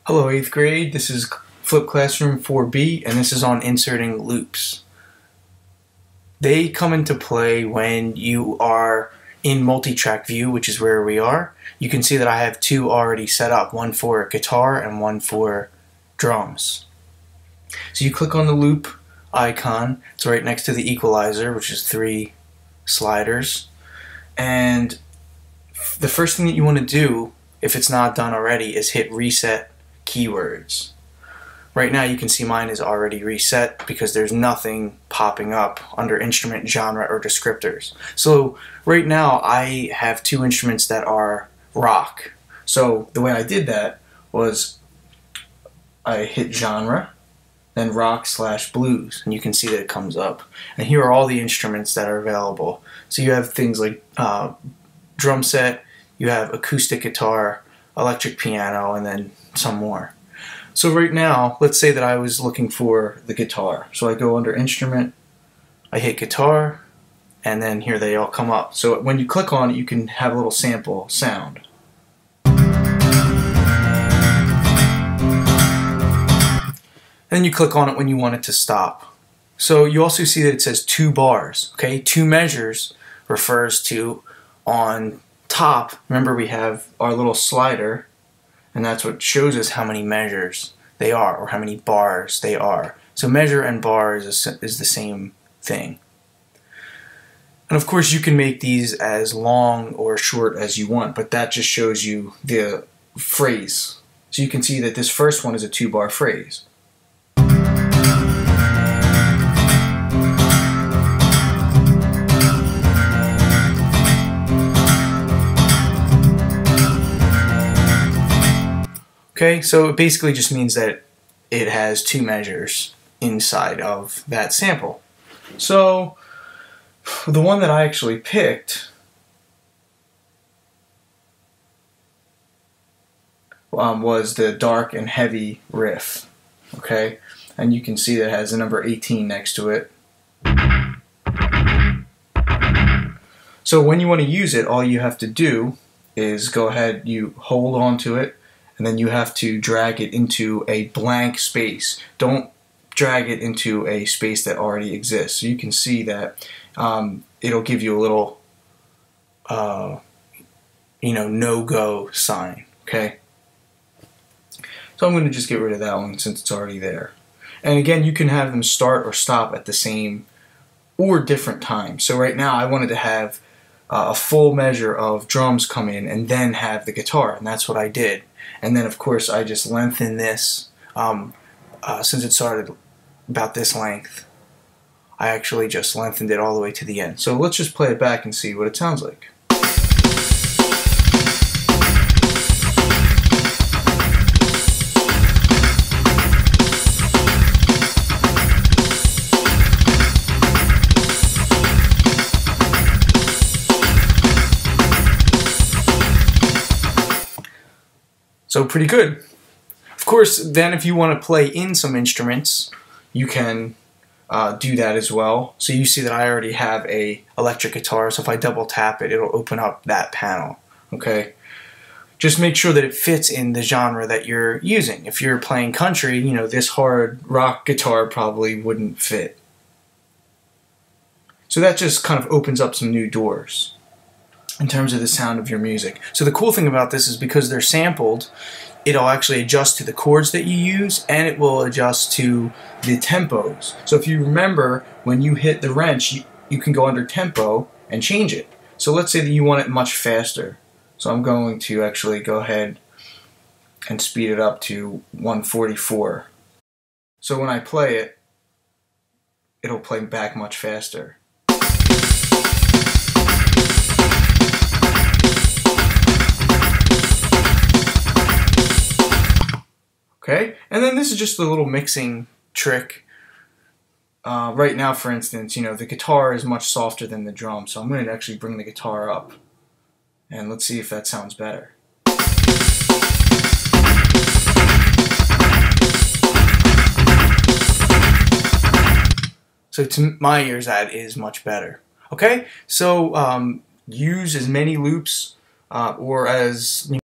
Hello 8th grade, this is Flip Classroom 4B and this is on inserting loops. They come into play when you are in multi-track view, which is where we are. You can see that I have two already set up, one for guitar and one for drums. So you click on the loop icon, it's right next to the equalizer, which is 3 sliders. And the first thing that you want to do, if it's not done already, is hit reset keywords. Right now you can see mine is already reset because there's nothing popping up under instrument, genre, or descriptors. So right now I have two instruments that are rock. So the way I did that was I hit genre, then rock/blues, and you can see that it comes up. And here are all the instruments that are available. So you have things like drum set, you have acoustic guitar, electric piano, and then some more. So right now, let's say that I was looking for the guitar. So I go under instrument, I hit guitar, and then here they all come up. So when you click on it, you can have a little sample sound. Then you click on it when you want it to stop. So you also see that it says 2 bars. Okay, 2 measures refers to on top. Remember, we have our little slider, and that's what shows us how many measures they are, or how many bars they are. So measure and bar is the same thing. And of course you can make these as long or short as you want, but that just shows you the phrase. So you can see that this first one is a 2-bar phrase. Okay, so it basically just means that it has 2 measures inside of that sample. So the one that I actually picked was the dark and heavy riff. Okay, and you can see that it has the number 18 next to it. So when you want to use it, all you have to do is go ahead, you hold on to it, and then you have to drag it into a blank space. Don't drag it into a space that already exists. So you can see that it'll give you a little, no-go sign. Okay. So I'm going to just get rid of that one since it's already there. And again, you can have them start or stop at the same or different times. So right now I wanted to have a full measure of drums come in and then have the guitar, and that's what I did. And then of course I just lengthened this, since it started about this length, I actually just lengthened it all the way to the end. So let's just play it back and see what it sounds like. So pretty good. Of course, then if you want to play in some instruments, you can do that as well. So you see that I already have a electric guitar, so if I double tap it, it'll open up that panel. Okay. Just make sure that it fits in the genre that you're using. If you're playing country, this hard rock guitar probably wouldn't fit. So that just kind of opens up some new doors in terms of the sound of your music. So the cool thing about this is because they're sampled, it'll actually adjust to the chords that you use, and it will adjust to the tempos. So if you remember, when you hit the wrench, you can go under tempo and change it. So let's say that you want it much faster. So I'm going to actually go ahead and speed it up to 144. So when I play it, it'll play back much faster. Okay, and then this is just a little mixing trick. Right now, for instance, the guitar is much softer than the drum, so I'm going to actually bring the guitar up, and let's see if that sounds better. So to my ears, that is much better. Okay, so use as many loops or as